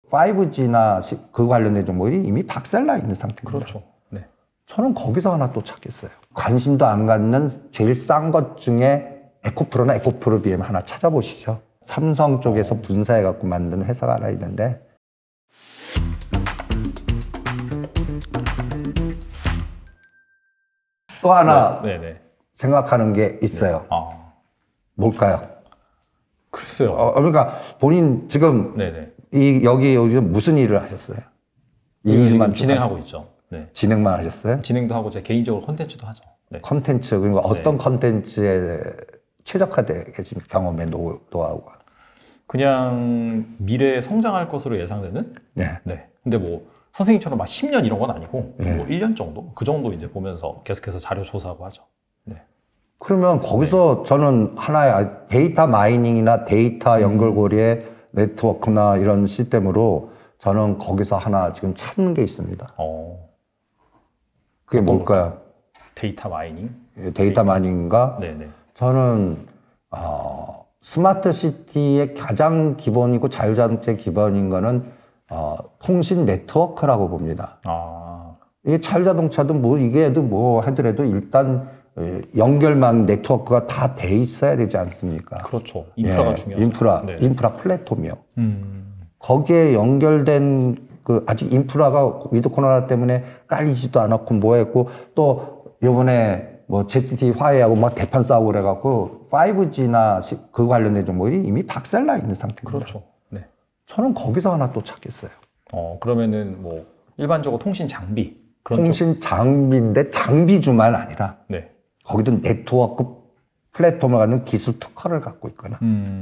5G나 그 관련된 종목이 이미 박살나 있는 상태입니다. 그렇죠. 네. 저는 거기서 하나 또 찾겠어요. 관심도 안 갖는 제일 싼 것 중에 에코프로나 에코프로비엠 하나 찾아보시죠. 삼성 쪽에서 분사해갖고 만든 회사가 하나 있는데 또 하나 생각하는 게 있어요. 뭘까요? 글쎄요. 그러니까 본인 지금 여기 무슨 일을 하셨어요? 이 일만 진행하고 있죠. 네. 진행만 하셨어요? 진행도 하고 제 개인적으로 콘텐츠도 하죠. 네. 콘텐츠 그러니까 어떤 콘텐츠에 최적화되어 계신 경험의 노하우가? 그냥 미래에 성장할 것으로 예상되는. 네. 근데 뭐 선생님처럼 막 10년 이런 건 아니고 뭐 1년 정도 그 정도 이제 보면서 계속해서 자료 조사하고 하죠. 네. 그러면 거기서 저는 하나의 데이터 마이닝이나 데이터 연결고리의 네트워크나 이런 시스템으로 저는 거기서 하나 지금 찾는 게 있습니다. 그게 뭘까요? 데이터 마이닝? 데이터 마이닝인가? 네네. 저는 스마트 시티의 가장 기본이고 자율자동차의 기본인 거는 통신 네트워크라고 봅니다. 이게 자율자동차도 뭐 이게도 뭐 하더라도 일단 연결망 네트워크가 다 돼 있어야 되지 않습니까? 그렇죠. 인프라가 중요하죠. 인프라 플랫폼이요. 거기에 연결된 아직 인프라가 위드 코로나 때문에 깔리지도 않았고 뭐 했고 또 요번에 뭐 ZTE 화해하고 막 대판 싸우고 그래갖고 5G나 그 관련된 종목이 이미 박살나 있는 상태입니다. 그렇죠. 네. 저는 거기서 하나 또 찾겠어요. 그러면은 뭐 일반적으로 통신 장비 통신 장비인데 장비주만 아니라 거기도 네트워크 플랫폼을 갖는 기술 특화를 갖고 있거나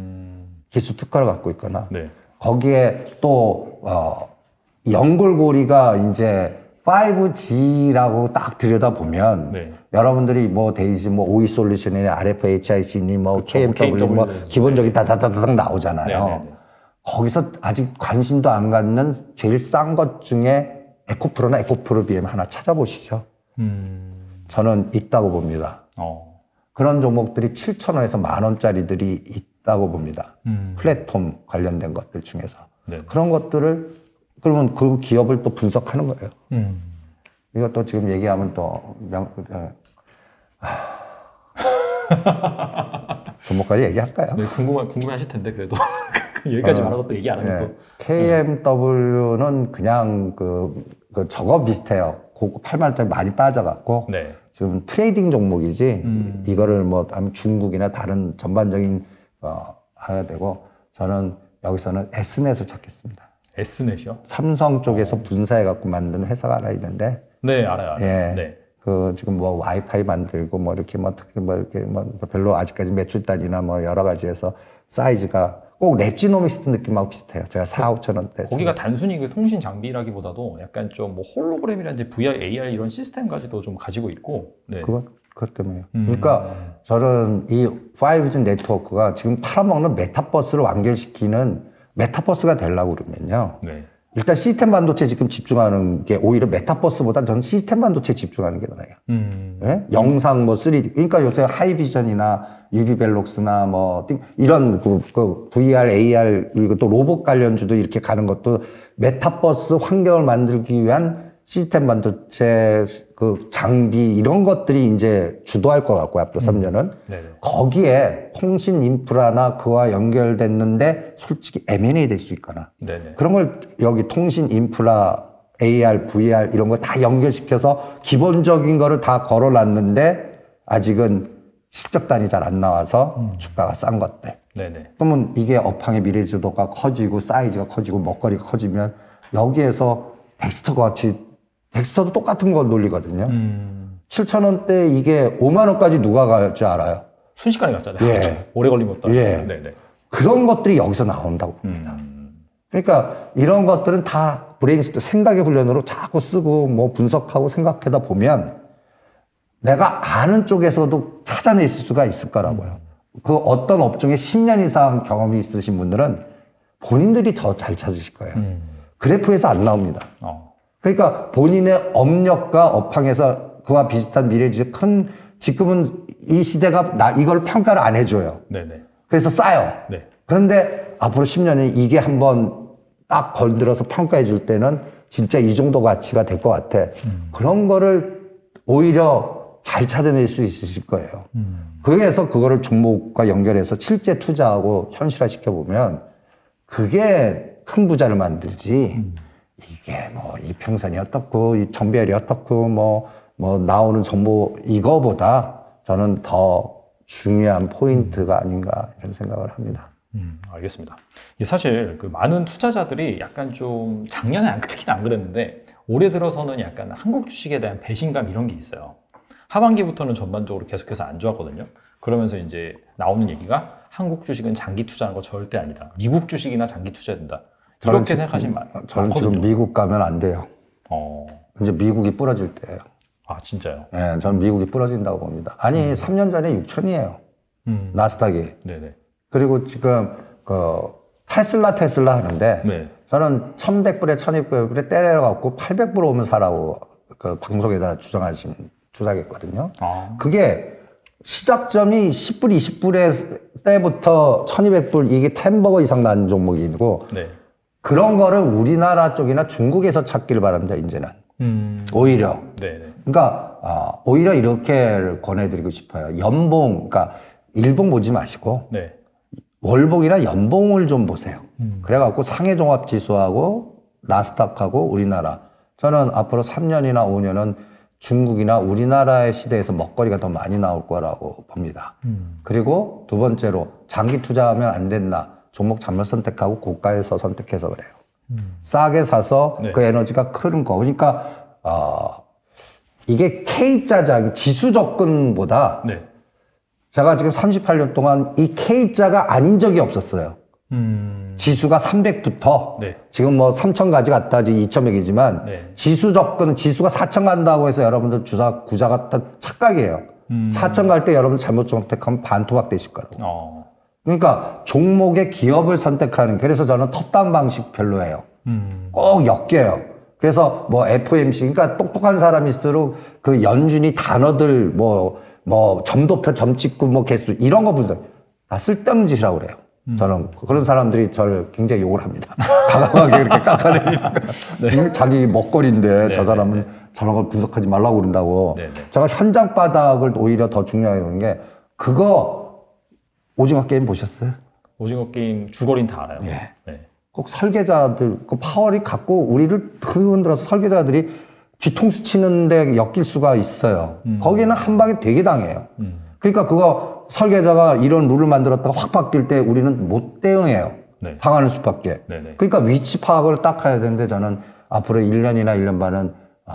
거기에 또 연결고리가 이제 5G라고 딱 들여다보면 여러분들이 뭐 데이지 뭐 OE 솔루션이나 RFHIC니 뭐 KMW 뭐 기본적인 다다다닥 나오잖아요. 거기서 아직 관심도 안 갖는 제일 싼 것 중에 에코프로나 에코프로비엠 하나 찾아보시죠. 저는 있다고 봅니다. 그런 종목들이 7,000원에서 10,000원짜리들이 있다고 봅니다. 플랫폼 관련된 것들 중에서. 그런 것들을 그러면 그 기업을 또 분석하는 거예요. 이것도 지금 얘기하면 또 종목까지 얘기할까요? 네, 궁금하실 텐데 그래도 여기까지 말하고 또 얘기 안 하면 또 KMW는 그냥 저거 비슷해요. 고급 8만원짜리 많이 빠져갖고 지금 트레이딩 종목이지 이거를 뭐 중국이나 다른 전반적인 해야 되고 저는 여기서는 S넷을 찾겠습니다. S넷이요? 삼성 쪽에서 분사해갖고 만든 회사가 하나 있는데 네, 알아요. 지금 뭐 와이파이 만들고 뭐 이렇게 별로 아직까지 매출 단위나 뭐 여러 가지 해서 사이즈가 꼭 랩지노믹스 느낌하고 비슷해요. 제가 4,000~5,000원대. 거기가 단순히 그 통신 장비라기보다도 약간 좀 뭐 홀로그램이라든지 VR, AR 이런 시스템까지도 좀 가지고 있고. 그것 때문에요. 그러니까 저는 이 5G 네트워크가 지금 팔아먹는 메타버스를 완결시키는 메타버스가 되려고 그러면요. 일단 시스템 반도체에 지금 집중하는 게 오히려 메타버스보다 저는 시스템 반도체에 집중하는 게 나아요. 영상 뭐 3D. 그러니까 요새 하이비전이나 UV벨록스나 뭐 이런 VR, AR 그리고 또 로봇 관련주도 이렇게 가는 것도 메타버스 환경을 만들기 위한 시스템 반도체 장비 이런 것들이 이제 주도할 것 같고 앞으로 3년은 거기에 통신 인프라나 그와 연결됐는데 솔직히 M&A 될 수 있거나 그런 걸 여기 통신 인프라 AR, VR 이런 거 다 연결시켜서 기본적인 거를 다 걸어놨는데 아직은 실적 단위 잘 안 나와서 주가가 싼 것들. 그러면 이게 업황의 미래지도가 커지고 사이즈가 커지고 먹거리가 커지면 여기에서 덱스터도 똑같은 거 놀리거든요. 7,000원대 이게 5만원까지 누가 갈 줄 알아요? 순식간에 갔잖아요. 오래 걸린 것도 아니고. 그런 것들이 여기서 나온다고 봅니다. 그러니까 이런 것들은 다 브레인스토 생각의 훈련으로 자꾸 쓰고 뭐 분석하고 생각하다 보면 내가 아는 쪽에서도 찾아낼 수가 있을 거라고요. 그 어떤 업종에 10년 이상 경험이 있으신 분들은 본인들이 더 잘 찾으실 거예요. 그래프에서 안 나옵니다. 그러니까 본인의 업력과 업황에서 그와 비슷한 미래지의 지금은 이 시대가 이걸 평가를 안 해줘요. 그래서 싸요. 그런데 앞으로 10년은 이게 한번 딱 건드려서 평가해 줄 때는 진짜 이 정도 가치가 될 것 같아. 그런 거를 오히려 잘 찾아낼 수 있으실 거예요. 그래서 그거를 종목과 연결해서 실제 투자하고 현실화 시켜보면 그게 큰 부자를 만들지. 이게 뭐 이평선이 어떻고 이 정비열이 어떻고 뭐 나오는 정보 이거보다 저는 더 중요한 포인트가 아닌가 이런 생각을 합니다. 알겠습니다. 사실 그 많은 투자자들이 약간 좀 작년에 특히나 안 그랬는데 올해 들어서는 약간 한국 주식에 대한 배신감 이런 게 있어요. 하반기부터는 전반적으로 계속해서 안 좋았거든요. 그러면서 이제 나오는 얘기가 한국 주식은 장기 투자하는 거 절대 아니다. 미국 주식이나 장기 투자해야 된다. 이렇게 생각하시면 많거든요. 저는 지금 미국 가면 안 돼요. 이제 미국이 부러질 때예요. 아, 진짜요? 네, 저는 미국이 부러진다고 봅니다. 아니, 3년 전에 6천이에요. 나스닥이. 네네. 그리고 지금 테슬라 하는데 네. 저는 1,100불에 1,200불에 때려갖고 800불 오면 사라고 그 방송에다 주장했거든요. 그게 시작점이 10불, 20불에 때부터 1,200불 이게 10버거 이상 난 종목이고 네. 그런 거를 우리나라 쪽이나 중국에서 찾기를 바랍니다, 이제는. 오히려. 네네. 그러니까 오히려 이렇게 권해드리고 싶어요. 연봉, 그러니까 일봉 보지 마시고 네. 월봉이나 연봉을 좀 보세요. 그래갖고 상해종합지수하고 나스닥하고 우리나라. 저는 앞으로 3년이나 5년은 중국이나 우리나라의 시대에서 먹거리가 더 많이 나올 거라고 봅니다. 그리고 두 번째로 장기 투자하면 안 된다. 종목 잘못 선택하고 고가에서 선택해서 그래요. 싸게 사서 네. 그 에너지가 크는 거. 그러니까 이게 K자작, 지수 접근보다 네. 제가 지금 38년 동안 이 K자가 아닌 적이 없었어요. 지수가 300부터 네. 지금 뭐 3,000까지 갔다 2,100이지만 네. 지수 접근, 지수가 4,000 구자가 해서 여러분들 구자가 다 착각이에요. 4,000 갈 때 여러분 잘못 선택하면 반토막 되실 거라고. 그러니까 종목의 기업을 선택하는, 그래서 저는 톱다운 방식 별로예요. 꼭 엮여요. 그래서 뭐 FOMC, 그러니까 똑똑한 사람일수록 그 연준이 단어들 뭐 점도표, 점찍고 뭐 개수 이런 거 분석 다 쓸데없는 짓이라고 그래요. 저는 그런 사람들이 저를 굉장히 욕을 합니다. 과감하게 그렇게 깎아내리니까. 네. 자기 먹거리인데 저 사람은 저런 걸 분석하지 말라고 그런다고. 제가 현장 바닥을 오히려 더 중요하게 보는 게 그거 오징어 게임 보셨어요? 오징어 게임 줄거리는 다 알아요. 예. 네. 꼭 설계자들 그 파월이 갖고 우리를 흔들어서 설계자들이 뒤통수 치는데 엮일 수가 있어요. 거기는 한 방에 되게 당해요. 그러니까 그거 설계자가 이런 룰을 만들었다가 확 바뀔 때 우리는 못 대응해요. 네. 당하는 수밖에. 네네. 그러니까 위치 파악을 딱 해야 되는데 저는 앞으로 1년이나 1년 반은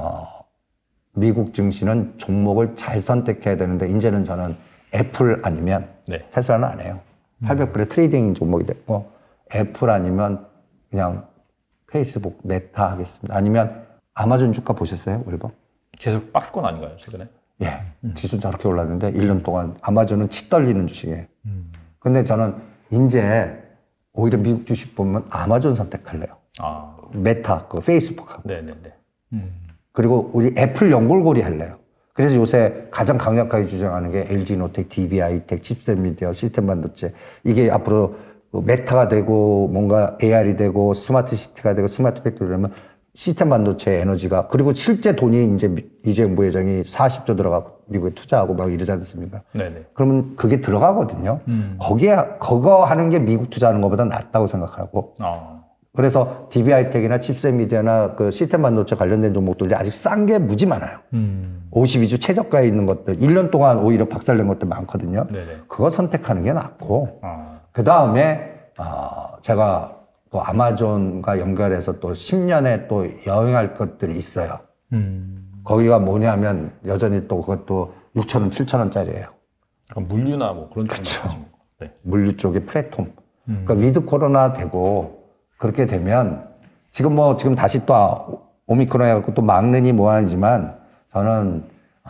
미국 증시는 종목을 잘 선택해야 되는데 이제는 저는 애플 아니면 테슬라는 안 해요. 800불에 트레이딩 종목이 됐고 애플 아니면 그냥 페이스북, 메타 하겠습니다. 아니면 아마존 주가 보셨어요? 월봉? 계속 박스권 아닌가요, 최근에? 예. 지수 저렇게 올랐는데 1년 동안 아마존은 치 떨리는 주식이에요. 근데 저는 이제 오히려 미국 주식 보면 아마존 선택할래요. 메타, 그 페이스북하고. 네네네. 그리고 우리 애플 연골고리 할래요. 그래서 요새 가장 강력하게 주장하는 게 LG노텍, DB하이텍, 칩셋미디어, 시스템 반도체. 이게 앞으로 메타가 되고 뭔가 AR이 되고 스마트 시티가 되고 스마트 팩토리 되면 시스템 반도체 에너지가, 그리고 실제 돈이 이제 이재용 부회장이 40조 들어가고 미국에 투자하고 막 이러지 않습니까? 네네. 그러면 그게 들어가거든요. 그거 하는 게 미국 투자하는 것보다 낫다고 생각하고. 그래서 DB하이텍이나 칩셋미디어나 그 시스템 반도체 관련된 종목들이 아직 싼 게 무지 많아요. 52주 최저가에 있는 것들, 1년 동안 오히려 박살낸 것들 많거든요. 네네. 그거 선택하는 게 낫고, 그 다음에, 제가 또 아마존과 연결해서 또 10년에 또 여행할 것들이 있어요. 거기가 뭐냐면 여전히 또 그것도 6,000원, 7,000원짜리예요. 약간 물류나 뭐 그런 그렇죠. 네. 물류 쪽에 플랫폼. 그러니까 위드 코로나 되고 그렇게 되면 지금 다시 또 오미크론 해갖고 또 막느니 뭐하지만 저는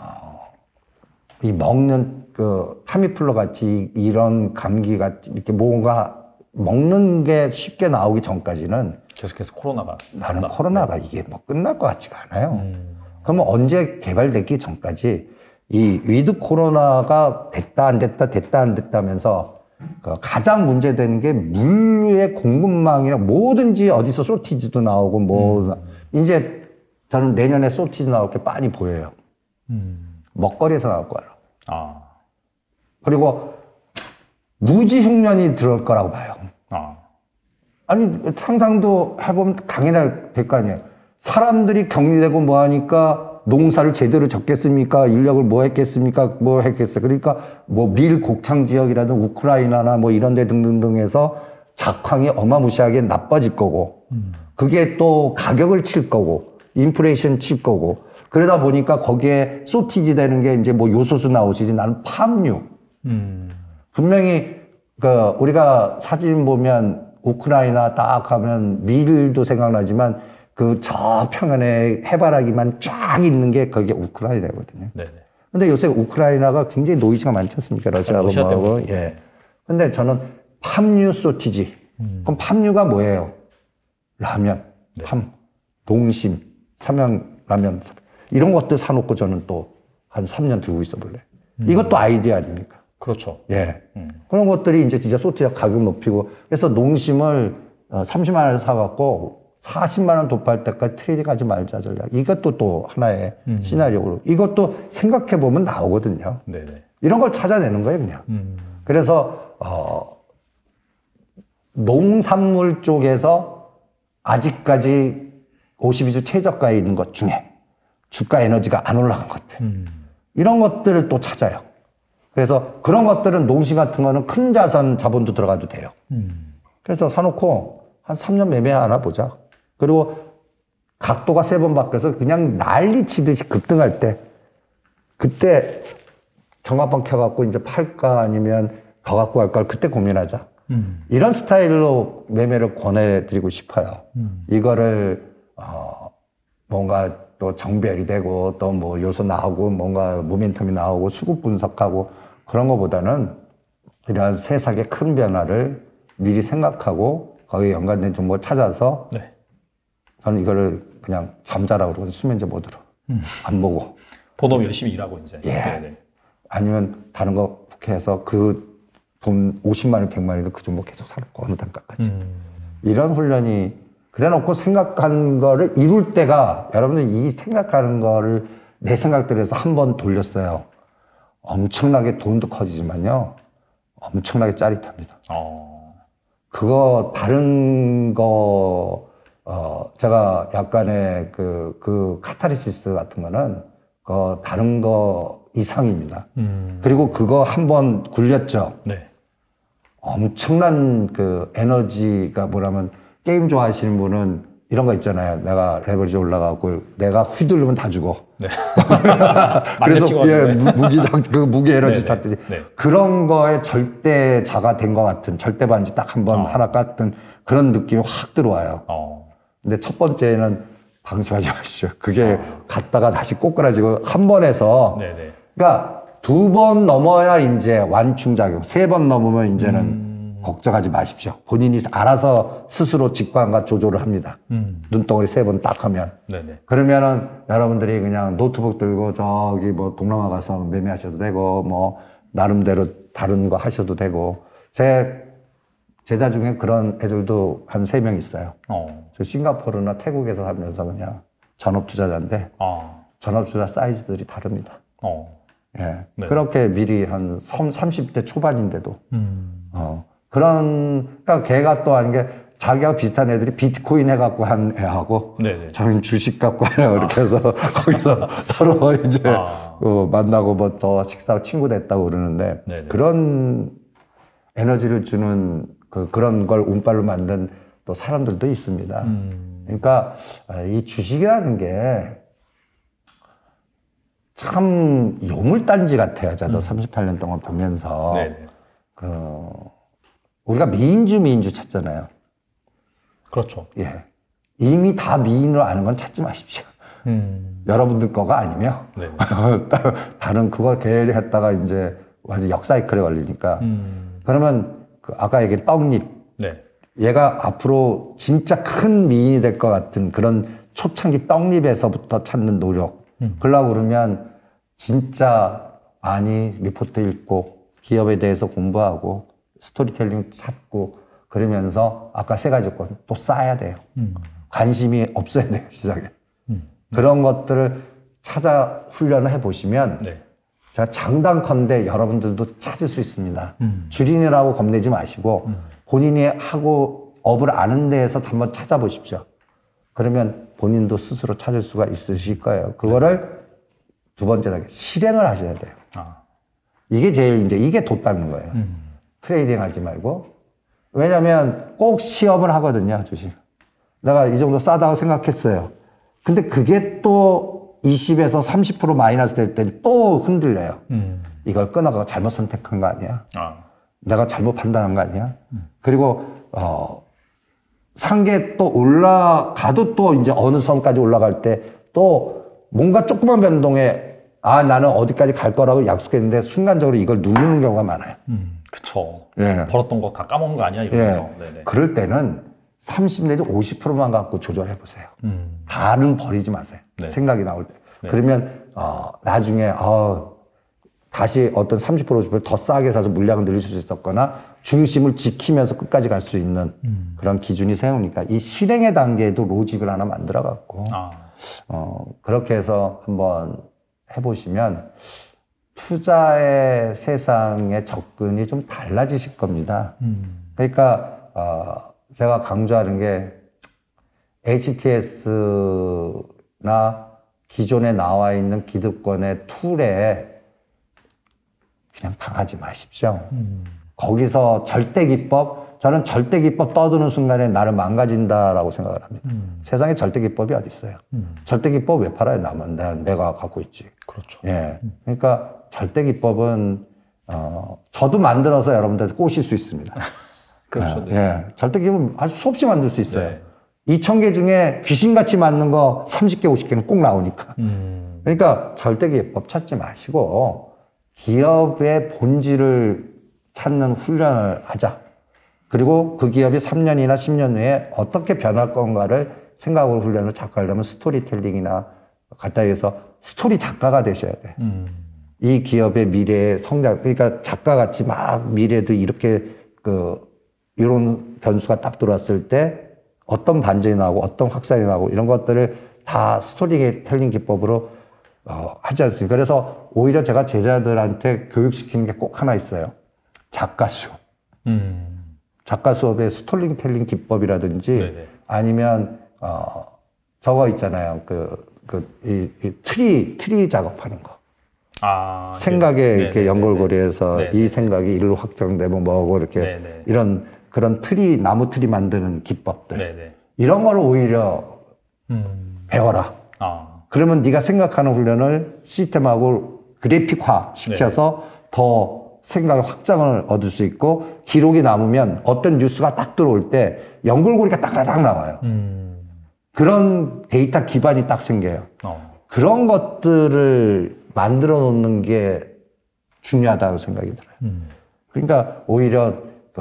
이 먹는 그 타미플루 같이 이런 감기 같이 이렇게 뭔가 먹는 게 쉽게 나오기 전까지는 계속해서 코로나가 나는 코로나가 이게 뭐 끝날 것 같지가 않아요. 그러면 언제 개발되기 전까지 이 위드 코로나가 됐다 안 됐다 하면서 가장 문제되는 게 물의 공급망이나 뭐든지 어디서 소티지도 나오고 뭐 이제 저는 내년에 소티지 나올 게 빤히 보여요. 먹거리에서 나올 거라고. 아. 그리고 무지 흉년이 들어올 거라고 봐요. 아. 아니 상상도 해보면 당연히 될 거 아니에요. 사람들이 격리되고 뭐 하니까 농사를 제대로 졌겠습니까? 인력을 뭐 했겠습니까? 뭐 했겠어요. 그러니까 뭐 밀 곡창 지역이라든 우크라이나나 뭐 이런 데 등등등에서 작황이 어마무시하게 나빠질 거고 그게 또 가격을 칠 거고 인플레이션 칠 거고 그러다 보니까 거기에 소티지 되는 게 이제 뭐 요소수 나오시지 나는 팜유. 분명히 그 우리가 사진 보면 우크라이나 딱 하면 밀도 생각나지만 그 저 평연의 해바라기만 쫙 있는 게 그게 우크라이나거든요. 네네. 근데 요새 우크라이나가 굉장히 노이즈가 많지 않습니까? 러시아하고 뭐하고. 예. 근데 저는 팜유 소티지. 그럼 팜유가 뭐예요? 라면, 네. 팜, 농심, 삼양라면 이런 것들 사놓고 저는 또 한 3년 들고 있어 볼래. 이것도 아이디어 아닙니까? 그렇죠. 예. 그런 것들이 이제 진짜 소티지 가격 높이고 그래서 농심을 30만 원에 사갖고 40만 원 도파할 때까지 트레이딩 하지 말자 전략. 이것도 또 하나의 시나리오로. 이것도 생각해보면 나오거든요. 네네. 이런 걸 찾아내는 거예요, 그냥. 그래서, 농산물 쪽에서 아직까지 52주 최저가에 있는 것 중에 주가 에너지가 안 올라간 것들. 이런 것들을 또 찾아요. 그래서 그런 것들은 농심 같은 거는 큰 자산 자본도 들어가도 돼요. 그래서 사놓고 한 3년 매매하나 보자. 그리고 각도가 3번 바뀌어서 그냥 난리 치듯이 급등할 때 그때 정합방 켜갖고 이제 팔까 아니면 더 갖고 갈까 그때 고민하자. 이런 스타일로 매매를 권해드리고 싶어요. 이거를 뭔가 또 정별이 되고 또 뭐 요소 나오고 뭔가 모멘텀이 나오고 수급 분석하고 그런 것보다는 이런 세상의 큰 변화를 미리 생각하고 거기에 연관된 정보를 찾아서 네. 저는 이거를 그냥 잠자라고 그러고 수면제 모드로 안 보고 본업 열심히 일하고 이제 예. 네네. 아니면 다른 거 해서 그 돈 50만 원, 100만 원이도 그 종목 계속 사놓고 어느 단가까지 이런 훈련이 그래놓고 생각한 거를 이룰 때가 여러분들 이 생각하는 거를 내 생각대로해서 한번 돌렸어요. 엄청나게 돈도 커지지만요. 엄청나게 짜릿합니다. 그거 다른 거 제가 약간의 그 카타르시스 같은 거는 다른 거 이상입니다. 그리고 그거 한번 굴렸죠. 네. 엄청난 그 에너지가 뭐라면 게임 좋아하시는 분은 이런 거 있잖아요. 내가 레버리지 올라가고 내가 휘둘르면 다 죽어. 네. 그래서 예, 무기 에너지 찾듯이 네. 그런 거에 절대자가 된 것 같은 절대 반지 딱 한 번 하나 깠던 그런 느낌이 확 들어와요. 근데 첫 번째는 방심하지 마십시오. 그게 갔다가 다시 꼬꾸라지고 한 번 해서 그러니까 2번 넘어야 이제 완충작용, 3번 넘으면 이제는 걱정하지 마십시오. 본인이 알아서 스스로 직관과 조절을 합니다. 눈덩어리 3번 딱 하면. 네네. 그러면은 여러분들이 그냥 노트북 들고 저기 뭐 동남아 가서 매매하셔도 되고 뭐 나름대로 다른 거 하셔도 되고 제 제자 중에 그런 애들도 한 3명 있어요. 저 싱가포르나 태국에서 하면서 그냥 전업투자자인데 전업투자 사이즈들이 다릅니다. 예. 네. 그렇게 미리 한 30대 초반인데도 그러니까 걔가 또 하는 게 자기하고 비슷한 애들이 비트코인 해갖고 한 애하고 저는 주식 갖고 하냐 이렇게 해서 거기서 서로 이제 만나고 뭐 더 식사 친구 됐다고 그러는데 그런 에너지를 주는 그런 걸 운빨로 만든 또 사람들도 있습니다. 그러니까 이 주식이라는 게 참 요물단지 같아요. 저도 38년 동안 보면서 우리가 미인주 찾잖아요. 그렇죠. 예, 이미 다 미인으로 아는 건 찾지 마십시오. 여러분들 거가 아니면 다른 그거 계획했다가 이제 완전 역사이클에 걸리니까 그러면 아까 얘기한 떡잎 얘가 앞으로 진짜 큰 미인이 될 것 같은 그런 초창기 떡잎에서부터 찾는 노력 그러려고 그러면 진짜 많이 리포트 읽고 기업에 대해서 공부하고 스토리텔링 찾고 그러면서 아까 세 가지 건 또 쌓아야 돼요. 관심이 없어야 돼요, 시작에. 그런 것들을 찾아 훈련을 해보시면 네. 제가 장담컨대 여러분들도 찾을 수 있습니다. 주린이라고 겁내지 마시고 본인이 하고 업을 아는 데에서 한번 찾아보십시오. 그러면 본인도 스스로 찾을 수가 있으실 거예요. 그거를 두 번째로 실행을 하셔야 돼요. 이게 제일 이제 이게 돋다는 거예요. 트레이딩 하지 말고. 왜냐면 꼭 시험을 하거든요, 주식. 내가 이 정도 싸다고 생각했어요. 근데 그게 또 20에서 30% 마이너스 될 때 또 흔들려요. 이걸 끊어가 잘못 선택한 거 아니야? 내가 잘못 판단한 거 아니야? 그리고, 상계 또 올라가도 또 이제 어느 선까지 올라갈 때 또 뭔가 조그만 변동에 나는 어디까지 갈 거라고 약속했는데 순간적으로 이걸 누르는 경우가 많아요. 그쵸. 예. 벌었던 거 다 까먹은 거 아니야? 이러면서. 예. 그럴 때는 30 내지 50%만 갖고 조절해 보세요. 다는 버리지 마세요. 네. 생각이 나올 때. 네. 그러면 나중에 다시 어떤 30% 더 싸게 사서 물량을 늘릴 수 있었거나 중심을 지키면서 끝까지 갈 수 있는 그런 기준이 세우니까 이 실행의 단계에도 로직을 하나 만들어 갖고 그렇게 해서 한번 해보시면 투자의 세상의 접근이 좀 달라지실 겁니다. 그러니까 제가 강조하는 게 HTS나 기존에 나와 있는 기득권의 툴에 그냥 당하지 마십시오. 거기서 절대기법, 저는 절대기법 떠드는 순간에 나를 망가진다라고 생각을 합니다. 세상에 절대기법이 어디 있어요? 절대기법 왜 팔아요? 남은 내가 갖고 있지. 그렇죠. 예. 그러니까 절대기법은 저도 만들어서 여러분들한테 꼬실 수 있습니다. 그렇죠. 네. 예. 절대기법은 아주 수없이 만들 수 있어요. 네. 2,000개 중에 귀신같이 맞는 거 30개, 50개는 꼭 나오니까. 그러니까 절대기법 찾지 마시고 기업의 본질을 찾는 훈련을 하자. 그리고 그 기업이 3년이나 10년 후에 어떻게 변할 건가를 생각으로 훈련을 자꾸 하려면 스토리텔링이나 갖다 해서 스토리 작가가 되셔야 돼. 이 기업의 미래의 성장, 그러니까 작가같이 막 미래도 이렇게 이런 변수가 딱 들어왔을 때 어떤 반전이 나오고 어떤 확산이 나오고 이런 것들을 다 스토리텔링 기법으로 하지 않습니까? 그래서 오히려 제가 제자들한테 교육시키는 게 꼭 하나 있어요. 작가 수업. 작가 수업의 스토리텔링 기법이라든지 네네. 아니면 저거 있잖아요. 트리 작업하는 거. 생각에 네네. 이렇게 네네. 연결고리해서 네네. 이 생각이 일로 확장되고 뭐고 이렇게 네네. 이런 그런 나무 트리 만드는 기법들. 네네. 이런 걸 오히려 배워라. 그러면 네가 생각하는 훈련을 시스템하고 그래픽화 시켜서 네네. 더 생각의 확장을 얻을 수 있고 기록이 남으면 어떤 뉴스가 딱 들어올 때 연결고리가 딱딱 나와요. 그런 데이터 기반이 딱 생겨요. 그런 것들을 만들어 놓는 게 중요하다고 생각이 들어요. 그러니까 오히려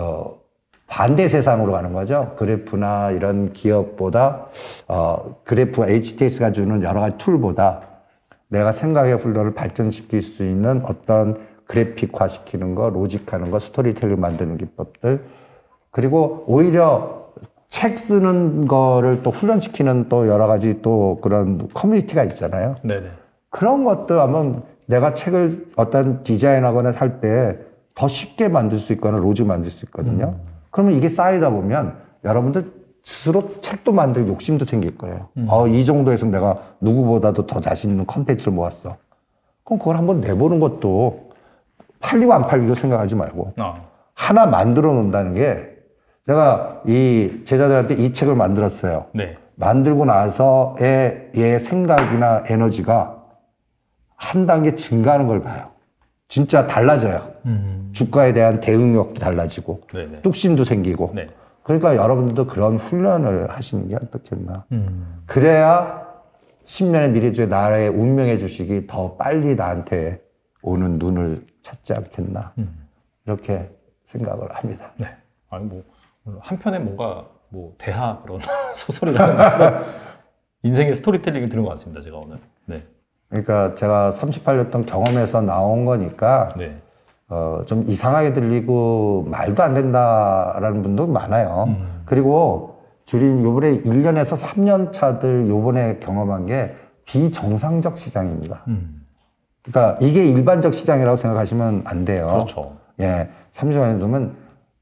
반대 세상으로 가는 거죠. 그래프나 이런 기업보다 그래프가 HTS가 주는 여러 가지 툴보다 내가 생각의 훈련을 발전시킬 수 있는 어떤 그래픽화 시키는 거, 로직하는 거, 스토리텔링 만드는 기법들. 그리고 오히려 책 쓰는 거를 또 훈련시키는 또 여러 가지 또 그런 커뮤니티가 있잖아요. 네네. 그런 것들 하면 내가 책을 어떤 디자인하거나 할 때 더 쉽게 만들 수 있거나 로직 만들 수 있거든요. 그러면 이게 쌓이다 보면 여러분들 스스로 책도 만들 욕심도 생길 거예요. 이 정도에서 내가 누구보다도 더 자신 있는 컨텐츠를 모았어. 그럼 그걸 한번 내보는 것도 팔리고 안 팔리고 생각하지 말고 하나 만들어 놓는다는 게 제가 이 제자들한테 이 책을 만들었어요. 네. 만들고 나서의 얘 생각이나 에너지가 한 단계 증가하는 걸 봐요. 진짜 달라져요. 주가에 대한 대응력도 달라지고 네네. 뚝심도 생기고 네. 그러니까 여러분들도 그런 훈련을 하시는 게 어떻겠나. 그래야 10년의 미래주의 나라의 운명의 주식이 더 빨리 나한테 오는 눈을 찾지 않겠나. 이렇게 생각을 합니다. 네. 아니 한편에 뭔가 대하 그런 소설이라는 인생의 스토리텔링을 들은 것 같습니다. 제가 오늘. 네. 그러니까 제가 38년 동안 경험에서 나온 거니까 네. 좀 이상하게 들리고 말도 안 된다라는 분도 많아요. 그리고 요번에 1년에서 3년 차들 요번에 경험한 게 비정상적 시장입니다. 그러니까 이게 일반적 시장이라고 생각하시면 안 돼요. 그렇죠. 예. 3년 전에 되면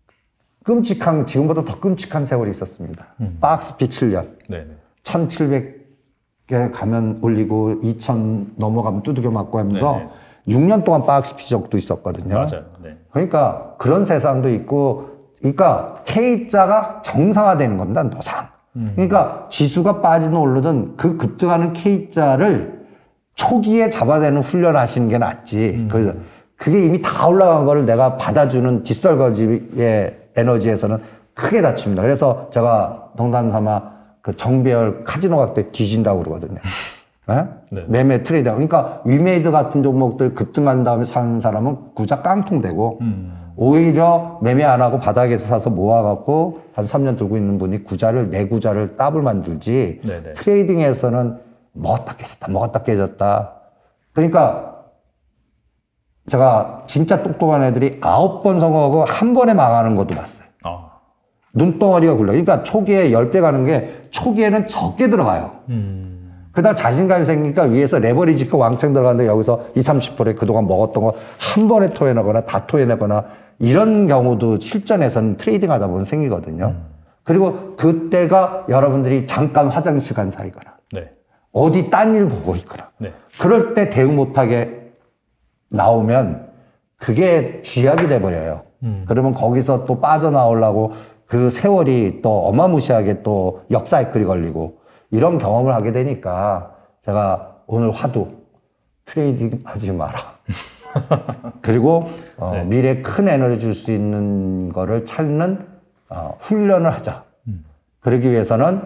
지금보다 더 끔찍한 세월이 있었습니다. 박스피 7년. 네네. 1700개 가면 올리고 2000 넘어가면 두들겨 맞고 하면서 네네. 6년 동안 박스피 적도 있었거든요. 맞아요. 네. 그러니까 그런 세상도 있고, 그러니까 K자가 정상화되는 겁니다. 노상. 그러니까 지수가 빠지든 오르든 그 급등하는 K자를 초기에 잡아내는 훈련을 하시는 게 낫지. 그게 이미 다 올라간 거를 내가 받아주는 뒷설거지의 에너지에서는 크게 다칩니다. 그래서 제가 농담 삼아 그 정배열 카지노 갈 때 뒤진다고 그러거든요. 네? 네. 매매 트레이더. 그러니까 위메이드 같은 종목들 급등한 다음에 사는 사람은 구자 깡통되고 오히려 매매 안 하고 바닥에서 사서 모아갖고 한 3년 들고 있는 분이 내 구자를 더블 만들지. 네네. 트레이딩에서는 먹었다 깨졌다. 그러니까 제가 진짜 똑똑한 애들이 9번 성공하고 한 번에 망하는 것도 봤어요. 눈덩어리가 굴러. 그러니까 초기에 10배 가는 게 초기에는 적게 들어가요. 그다음 자신감이 생기니까 위에서 레버리지가 왕창 들어가는데 여기서 20-30%에 그동안 먹었던 거 한 번에 토해내거나 다 토해내거나 이런 경우도 실전에서는 트레이딩 하다 보면 생기거든요. 그리고 그때가 여러분들이 잠깐 화장실 간 사이거나 네. 어디 딴 일 보고 있거나 네. 그럴 때 대응 못하게 나오면 그게 쥐약이 돼버려요. 그러면 거기서 또 빠져나오려고 그 세월이 또 어마무시하게 또 역사이클이 걸리고 이런 경험을 하게 되니까 제가 오늘 화두 트레이딩 하지 마라. 그리고 네. 미래에 큰 에너지 줄 수 있는 거를 찾는 훈련을 하자. 그러기 위해서는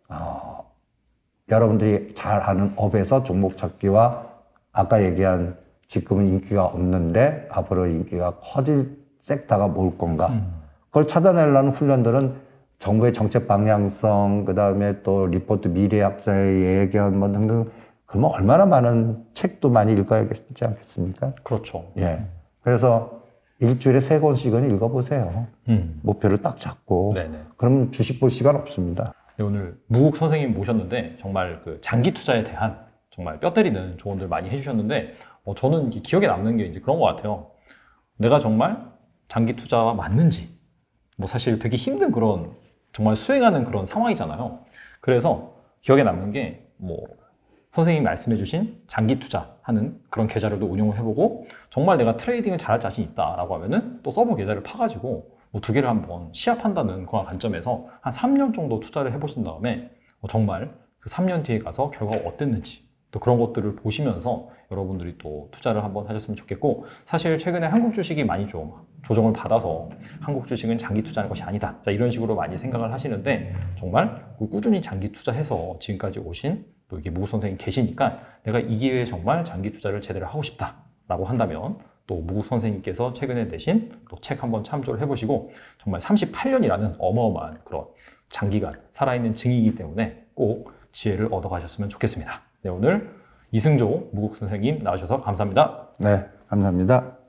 여러분들이 잘 아는 업에서 종목 찾기와 아까 얘기한 지금은 인기가 없는데 앞으로 인기가 커질 섹터가 뭘 건가. 그걸 찾아내려는 훈련들은 정부의 정책 방향성, 그 다음에 또 리포트 미래학자의 예견 뭐 등등, 그러면 얼마나 많은 책도 많이 읽어야겠지 않겠습니까? 그렇죠. 예. 그래서 일주일에 3권씩은 읽어보세요. 목표를 딱 잡고. 네네. 그럼 주식 볼 시간 없습니다. 네, 오늘 무국 선생님 모셨는데 정말 그 장기 투자에 대한 정말 뼈 때리는 조언들 많이 해주셨는데 저는 기억에 남는 게 이제 그런 것 같아요. 내가 정말 장기 투자와 맞는지 뭐 사실 되게 힘든 그런 정말 수행하는 그런 상황이잖아요. 그래서 기억에 남는 게 뭐 선생님이 말씀해 주신 장기 투자하는 그런 계좌를도 운용을 해보고 정말 내가 트레이딩을 잘할 자신 있다라고 하면은 또 서버 계좌를 파가지고 뭐 2개를 한번 시합한다는 그런 관점에서 한 3년 정도 투자를 해보신 다음에 정말 그 3년 뒤에 가서 결과가 어땠는지 또 그런 것들을 보시면서 여러분들이 또 투자를 한번 하셨으면 좋겠고, 사실 최근에 한국 주식이 많이 좀 조정을 받아서 한국 주식은 장기 투자하는 것이 아니다, 자 이런 식으로 많이 생각을 하시는데 정말 꾸준히 장기 투자해서 지금까지 오신 또 이게 무국 선생님이 계시니까 내가 이 기회에 정말 장기 투자를 제대로 하고 싶다라고 한다면 또 무국 선생님께서 최근에 내신 또 책 한번 참조를 해보시고 정말 38년이라는 어마어마한 그런 장기간 살아있는 증이기 때문에 꼭 지혜를 얻어가셨으면 좋겠습니다. 네, 오늘 이승조 무국 선생님 나와주셔서 감사합니다. 네, 감사합니다.